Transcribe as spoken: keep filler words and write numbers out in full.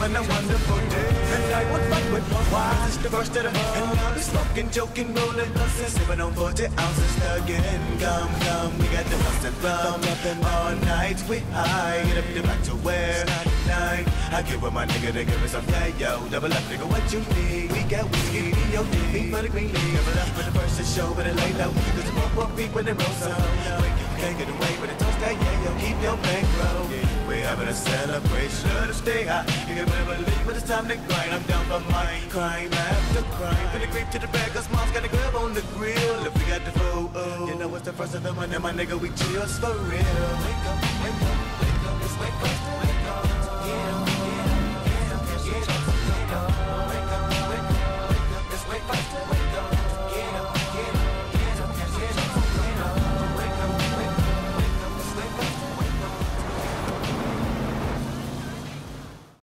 having a wonderful day. And I would fight with one why it's the first of the month. And I'll be smoking, joking, rolling, bustin', sipping on forty ounces again. Come, come, we got the bust and rum. All night we high, get up the back to where nine. I get with my nigga, they give me some yeah, yo. Double up, nigga, what you need? We got whiskey, yo, D. For the green league, double up for the first to show, but it lay low. Cause the pump won't beat when it rolls up. Can't get away with it, toast that yeah, yo. Keep your bankroll. We're having a celebration, let us stay high. You can better believe when it's time to grind. I'm down for mine, crime after crime. Finna creep to the back, cause mom's got a grab on the grill. If we got the food, oh, you know it's the first of the month, and my nigga, we chills for real. Wake up, wake up, wake up, it's wake up.